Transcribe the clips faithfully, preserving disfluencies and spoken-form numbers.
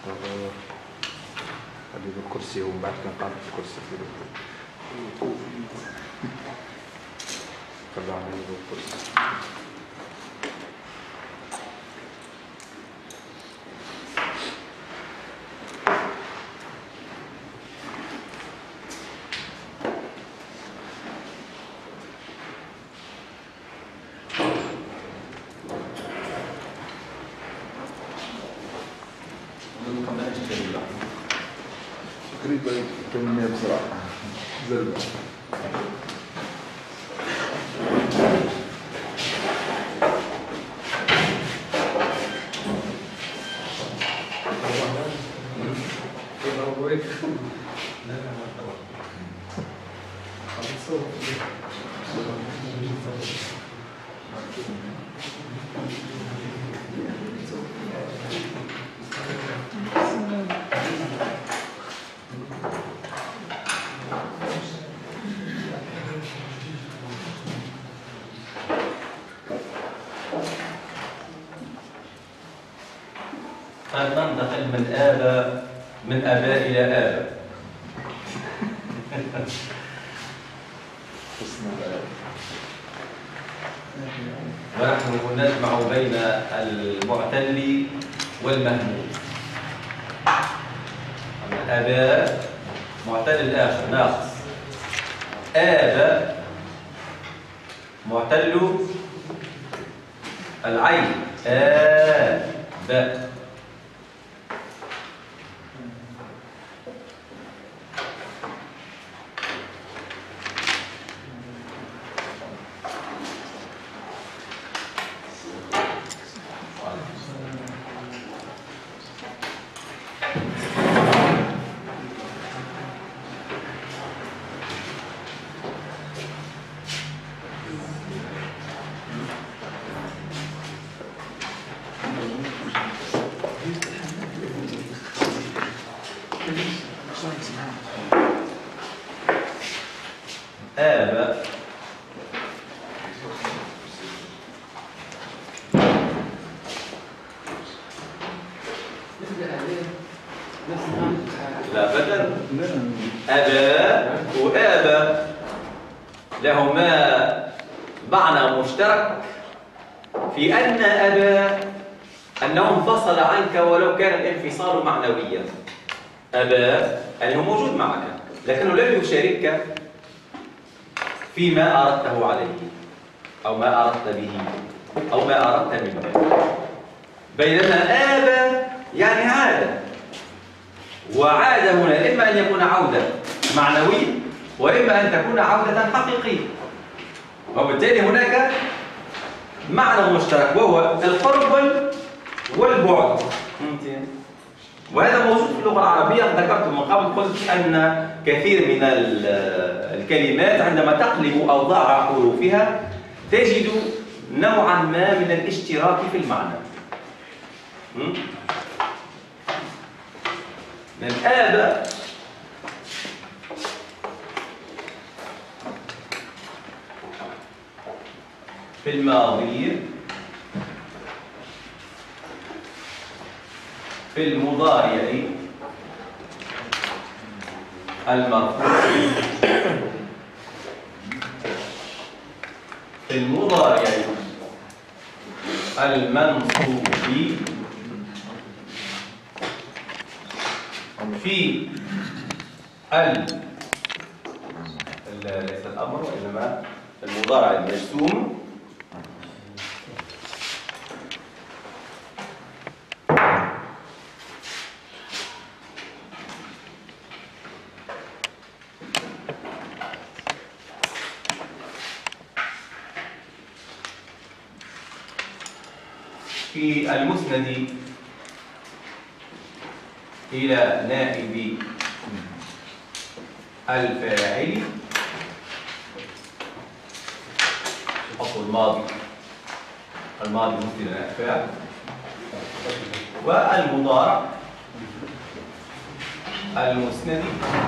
خلي له الكرسي ومن بعد كنقعد في الكرسي خلي على له الكرسي. تقريبا ثمانية بسرعة زربة. ننتقل من آباء من آباء إلى آباء. ونحن نجمع بين المعتل والمهمول. آباء معتل الآخر ناقص، آباء معتل العين آباء. آباء لا بدل أباء وآباء لهما معنى مشترك في أن أباء أنه انفصل عنك ولو كان الانفصال معنويا. أباء يعني هو موجود معك لكنه لم يشاركك فيما أردته عليه أو ما أردت به أو ما أردت منه. بينما آبى يعني عادة، وعادة هنا إما أن يكون عودة معنوية وإما أن تكون عودة حقيقية، وبالتالي هناك معنى مشترك وهو القرب والبعد. وهذا موجود في اللغة العربية. ذكرت من قبل قلت أن كثير من الكلمات عندما تقلب أوضاع حروفها تجد نوعا ما من الاشتراك في المعنى. من آباء في الماضي في المضارع المرفوع في المضارع المنصوب في ال ليس الأمر وإنما المضارع المجزوم في المسند إلى نائب الفاعل حط الماضي الماضي مسند إلى الفاعل، والمضارع المسند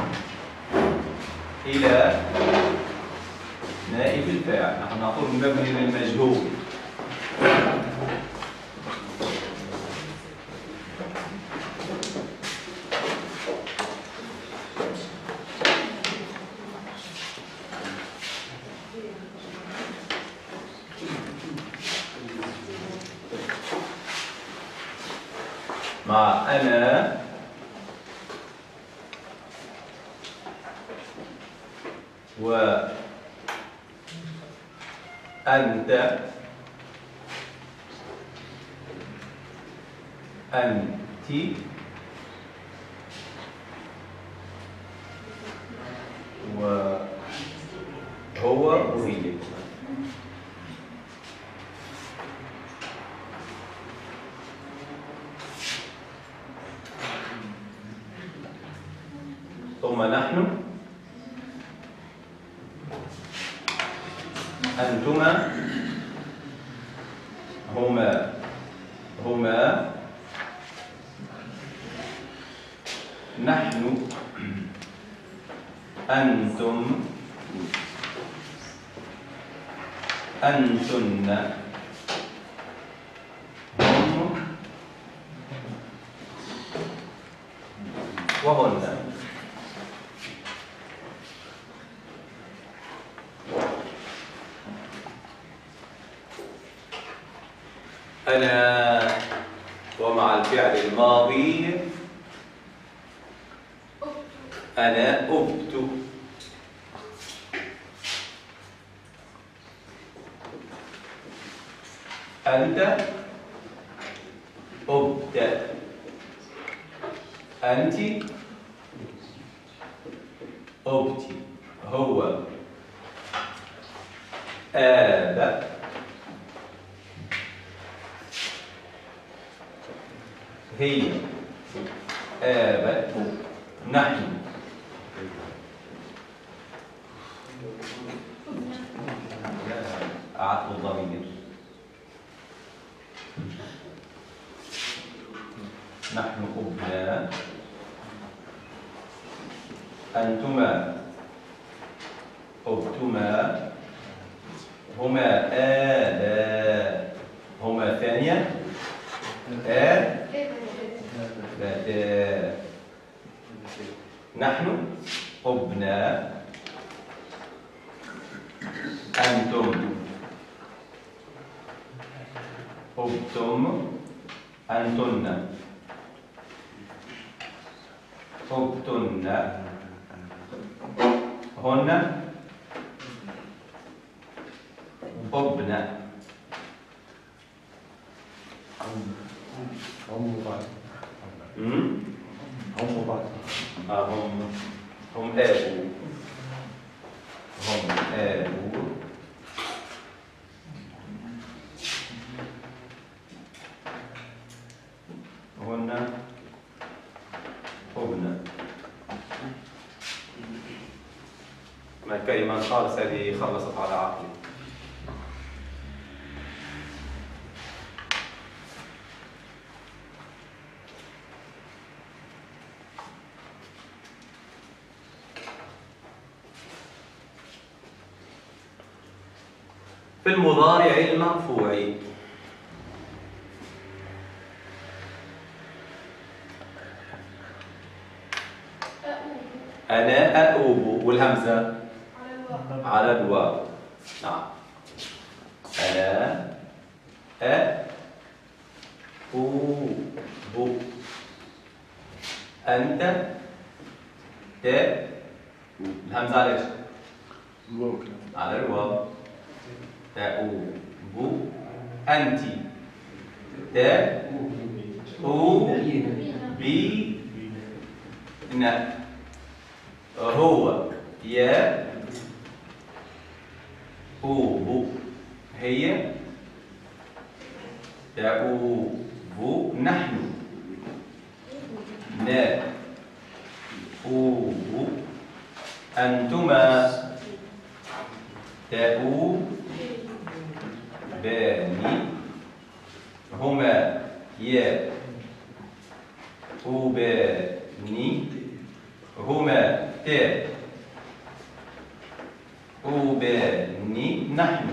إلى نائب الفاعل. نحن نقول مبني للمجهول. مع أنا وأنت أنت وهو وهي. ثم نحن أنتما هما هما نحن أنتم أنتن هم وهن. أنا ومع الفعل الماضي أنا أبت. أنت أبت. أنت أبت. هو آب. هي آبت. نحن أعطوا الضمير. نحن أبناء. أنتما أبتما. هما آباء. هما ثانية آ بتاء. نحن أبناء. أنتم أبتم. أنتن أبتن. هن أبن. هم بعض. هم بعض. آه هم هم آبوا. هم آبوا. هن أبن. ما الكلمة خالص هذه خلصت على عقلي. في المضارع المرفوع أنا أؤوب والهمزة على الواو. نعم. أنا أؤوب. أنت ت الهمزة على إيش؟ على الواو. تؤوب. أنت تؤوبين. هو يا أوب. هي تؤوب. نحن نؤوب. أنتما تؤوبان. هما يؤوبان. هما تؤوبان. نحن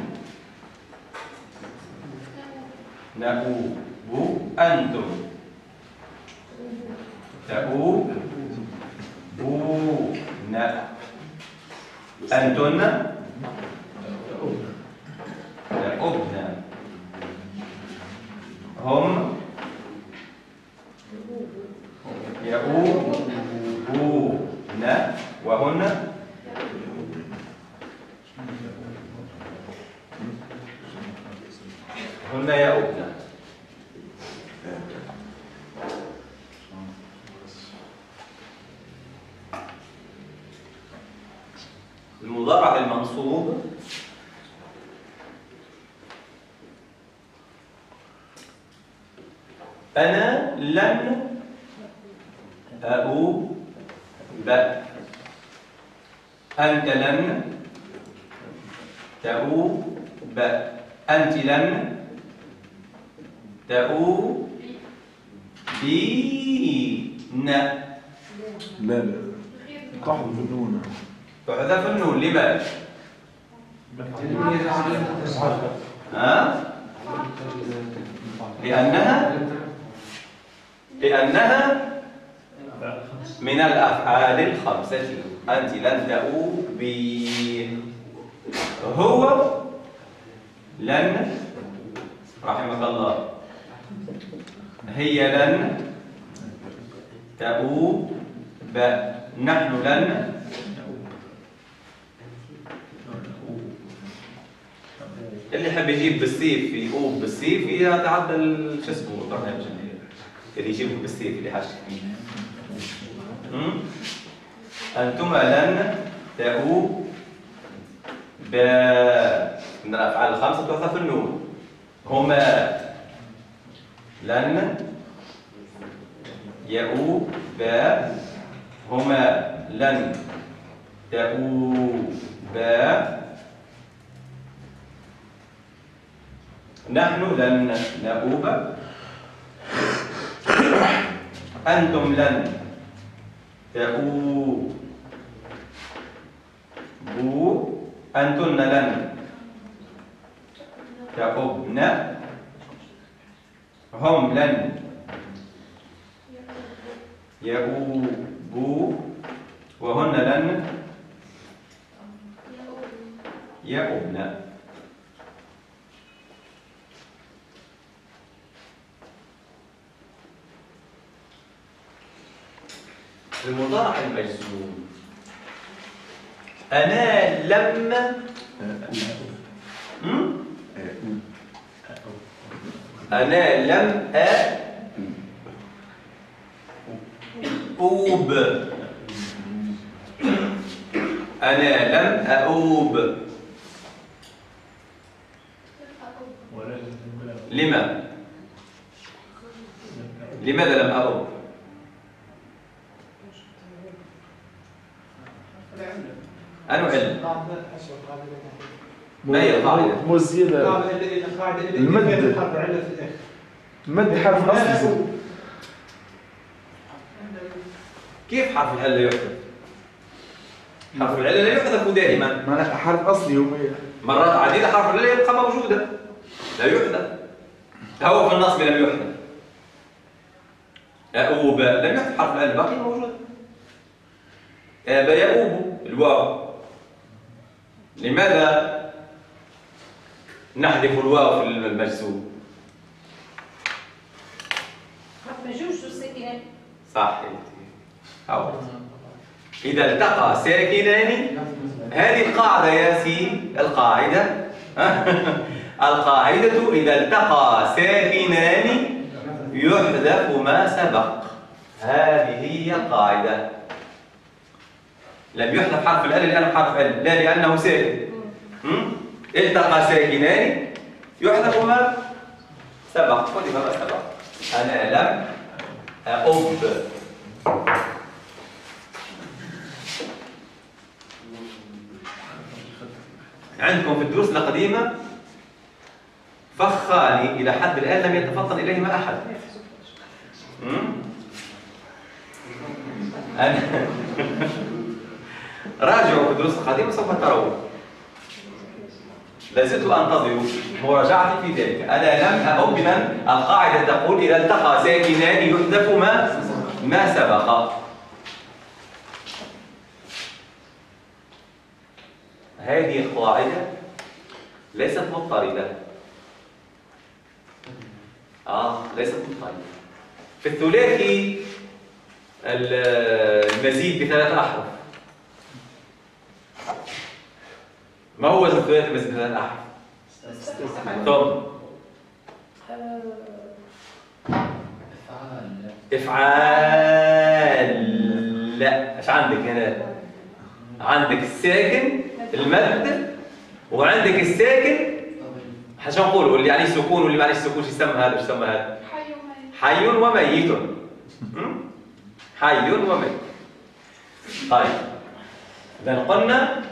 نؤوب. أنتم تؤوبون. أنتن تؤوبن. هم يؤوبون وهن هن يؤوبن. المضارع المنصوب أنا لن أؤوب، أنت لن تؤوب، أنت لن تؤوبين. لا لا تحذف النون. تحذف النون لماذا؟ ها؟ لأنها لأنها من الأفعال الخمسة. أنت لن تؤوبي، هو لن رحمك الله، هي لن تؤوب، نحن لن اللي يحب يجيب بالسيف يؤوب بالسيف يتعدى شو اسمه البرنامج اللي يجيبه بالسيف اللي حاجة أنتما لن تؤوب ب من الأفعال الخمسة تحذف النون. هما لن يؤوب، هما لن تؤوب، نحن لن نؤوب، أنتم لن تؤوبوا، أنتن لن تؤوبن، هم لن يؤوبوا، وهن لن يؤوبن. المضارع المجزوم أنا لم أنا لم أؤوب، أنا لم أؤوب. لما؟ لماذا لم أؤوب؟ أنا علم. ما هي القاعدة؟ مو زيادة. المد. المد حرف أصلي. كيف حرف العلة يحذف؟ حرف العلة لا يحذف دائما. معناها حرف أصلي هو مرات عديدة حرف العلة يبقى موجودة لا يحذف. هو في النصب لم يحذف. أؤوب لم يحذف حرف العلة، باقي موجود. آبى يؤوب الواو. لماذا نحذف الواو في المجزوم؟ صح. أو إذا التقى ساكنان، هذه القاعدة يا سي القاعدة القاعدة إذا التقى ساكنان يحذف ما سبق. هذه هي القاعدة. لم يحذف حرف الألف لأنه حرف ألف، لا لأنه ساكن. التقى ساكنان يحذف ما سبق. خذ ما سبق. أنا لم أؤب. عندكم في الدروس القديمة فخان إلى حد الآن لم يتفطن إليهما أحد. أنا راجعوا في الدروس القديمة سوف ترون. لازلت أنتظر مراجعتي في ذلك. أنا لم أؤب بمن القاعدة تقول إذا التقى ساكنان يحذف ما ما سبق. هذه القاعدة ليست مضطردة. آه ليست مضطردة. في الثلاثي المزيد بثلاث أحرف؟ ما هو وزن ثلاثي المزيد بثلاث أحرف؟ ثم إفعال. لا، إيش عندك هنا؟ عندك الساكن المد، وعندك الساكن شو نقول واللي يعني سكون واللي معنيه سكون. شو يسمى هذا؟ شو يسمى هذا؟ حي وميت. حي وميت. طيب إذا قلنا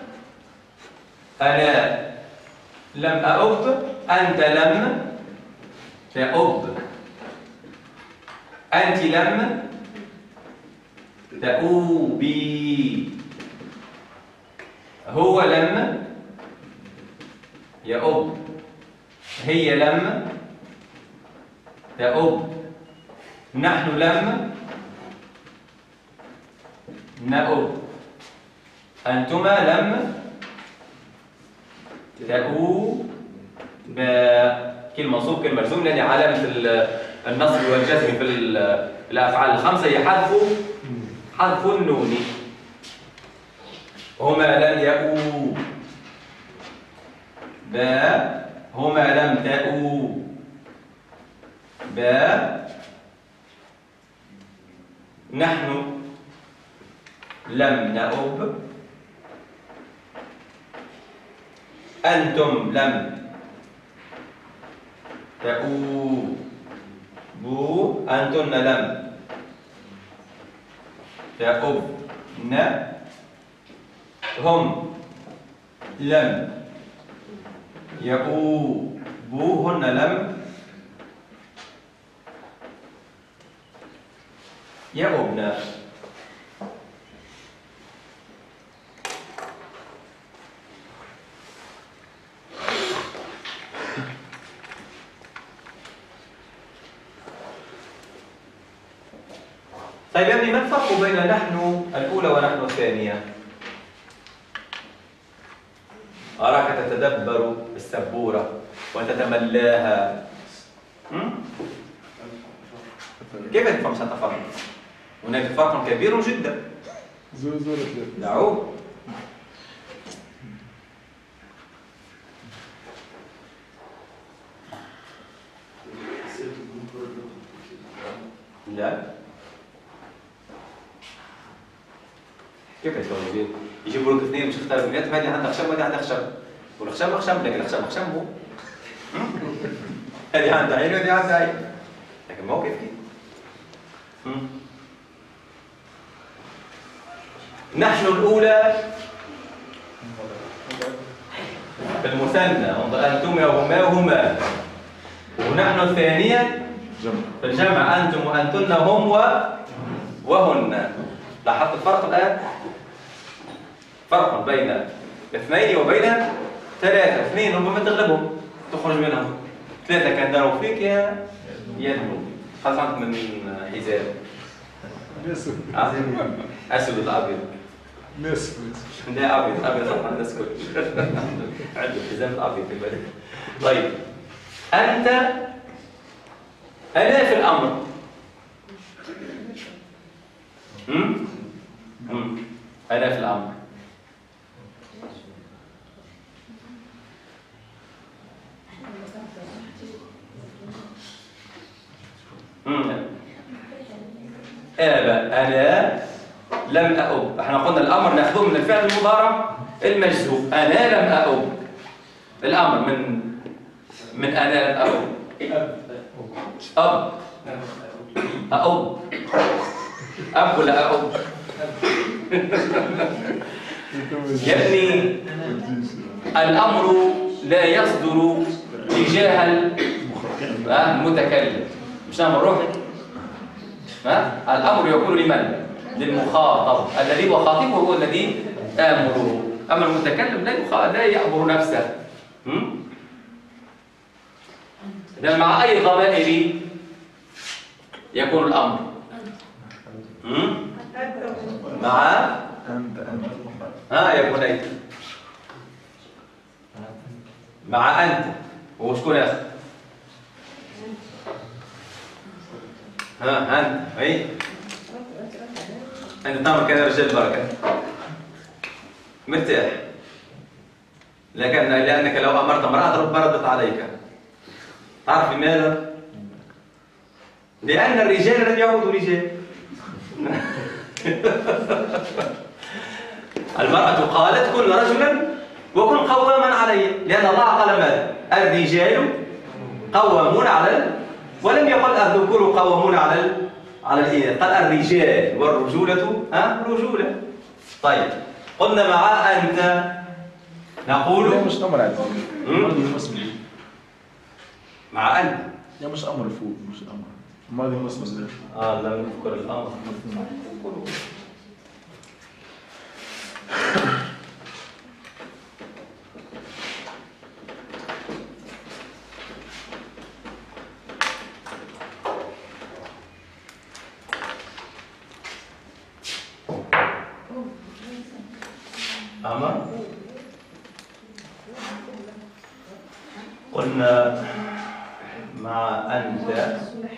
أنا لم أؤب، أنت لم تؤب، أنت لم تؤوبي، هو لم يؤب، هي لم تؤب، نحن لم نؤب، أنتما لم تؤوبا. كلمة منصوب كلمة مرسوم لأن علامة النصب والجزم في الأفعال الخمسة هي حذف حذف النون. هما لم يؤوبا، هما لم تؤوبا، نحن لم نؤب، أنتم لم تؤوبوا، أنتن لم تؤبن، هم لم يؤوبوا، هن لم يؤبن. طيب يا ابني، ما الفرق بين نحن الأولى ونحن الثانية؟ أراك تتدبر السبورة وتتملاها. كيف تفهم ستفهم؟ هناك فرق كبير جدا. زوزورة دعوه. لا، كيف يسوون؟ يجيبوا لك اثنين مش اختار بنات، هذه عندها خشب وهذه عندها خشب، والخشب خشب لكن الخشب خشب هو. هذه عندها عين وهذه عندها عين، لكن ما هو كيف كيف. نحن الأولى في المثنى، أنتم وهما وهما، ونحن الثانية في الجمع، أنتم وأنتن هم وهن. لاحظت الفرق الآن؟ فرق بين اثنين وبين ثلاثة. اثنين ربما تغلبهم تخرج منهم، ثلاثة كان داروا فيك يا يدنو خلاص عندك من حزام نسف أسود الأبيض نسف لا أبيض أبيض صح الناس كل عنده حزام الأبيض في البلد. طيب أنت أنا في الأمر. هم؟ هم. أنا في الأمر. آب أنا لم أؤب. احنا قلنا الأمر نأخذه من الفعل المضارع المجزوم. أنا لم أؤب. الأمر من من أنا لم أؤب. أب أؤب أب ولا أؤب؟ يعني الأمر لا يصدر تجاه المتكلم. مش نعمل روحي؟ الأمر يكون لمن؟ للمخاطب الذي هو خاطبه، هو الذي آمره. أما المتكلم لا لا يأمر نفسه. إذا مع أي ضمائر يكون الأمر؟ مع أنت أنت ها يا بني مع أنت. هو شكون يا أخي؟ ها أنت أي عند تمر كان رجال بركة مرتاح، لكن لأنك لو أمرت امرأة بردت عليك. تعرف لماذا؟ لأن الرجال لم يعودوا رجال. المرأة قالت كن رجلا وكن قواما علي، لأن الله قال ماذا؟ الرجال قوامون على ال... ولم يقل الذكور قوامون على ال... على الإناث، قال الرجال والرجولة ها رجولة. طيب قلنا مع أنت نقول لا مش أمر عزيز. مع أنت لا مش أمر فوق مش أمر. ماضي مصمم. آه لا نذكر الأمر. أمر قلنا مع أنت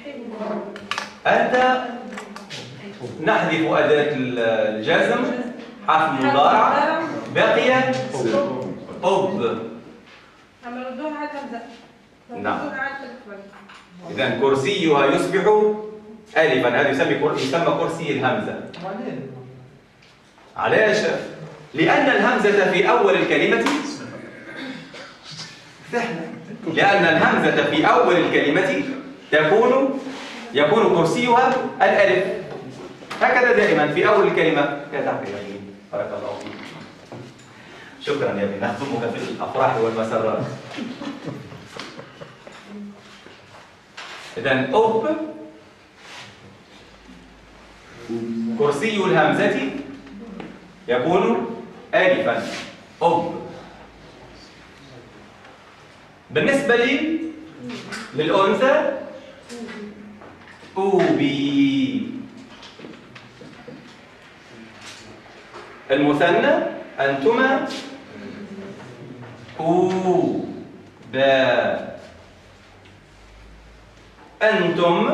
أنت نحذف أداة الجزم حرف مضارع بقي أب. نعم. إذا كرسيها يصبح ألفا، هذا يسمى يسمى كرسي الهمزة. علاش؟ لأن الهمزة في أول الكلمة لأن الهمزة في أول الكلمة تكون يكون كرسيها الألف، هكذا دائما في أول الكلمة. يا تحقيق يا ابني بارك الله فيك، شكرا يا ابني، نخدمك في الأفراح والمسرات. إذن أب كرسي الهمزة يكون ألفا أب. بالنسبة لي للأنثى أوبي، المثنى أنتما أوبا، أنتم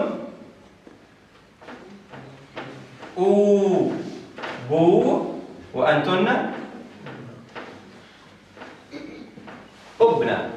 أوبو، وأنتن أبنى.